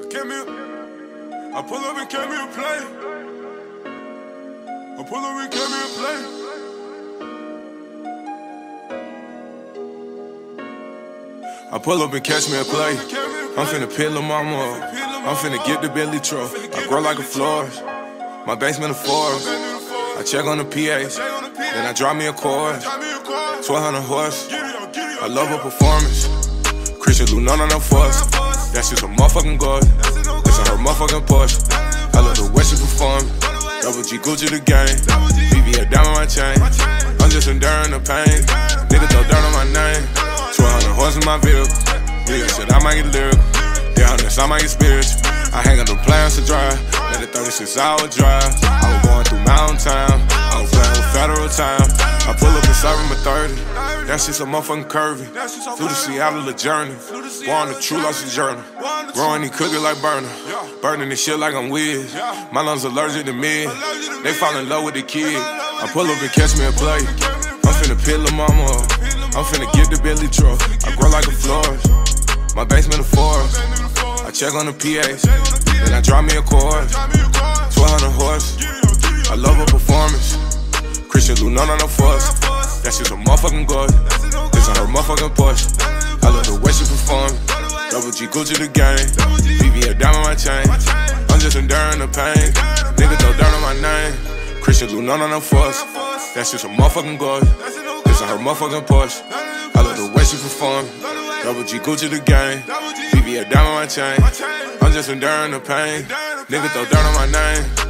I pull up and came here to play. I pull up and came here to play. I pull up and catch me a play. I'm finna peel them mama up. I'm finna get the Bentley truck. I grow like a florist. My basement a forest. I check on the PAs. Then I drop me a chorus. 1200 horse. I love her performance. Christian Lunan on her fuss. That shit's a motherfucking god. This on her motherfucking Porsche. I love the way she perform. Double G Gucci the game. BB a diamond my chain. I'm just enduring the pain. Nigga throw dirt on my name. 1200 horse in my vehicle. Yeah, shit, I might get lyrical. Yeah, honest, I might get spiritual. I hang on the plans to drive. Let it 36 hour drive. I was going through mountain time. I was playing with federal time. I pull up and serve him a 30. That shit's so motherfucking curvy. Flew to Seattle, the journey. Born the true lost journey. Growing and cooking like burner. Burning this shit like I'm weird. My lungs allergic to mid. They fall in love with the kid. I pull up and catch me a play. I'm finna peel them mama up. I'm finna get the Bentley truck. I grow like a florist. My basement a forest. I check on the PAs. Then I drop me a chorus. 1200 horse. I love her performance. Christian Lunan on her fuss. That shit's a motherfucking god. This on her motherfucking Porsche. I love the way she perform. Double G Gucci the game. BB a diamond my chain. I'm just enduring the pain. Nigga throw dirt on my name. Christian Lunan on her fuss. That shit's a motherfucking god. This on her motherfucking Porsche. I love the way she perform. Double G Gucci the game. BB a diamond my chain. I'm just enduring the pain. Nigga throw dirt on my name.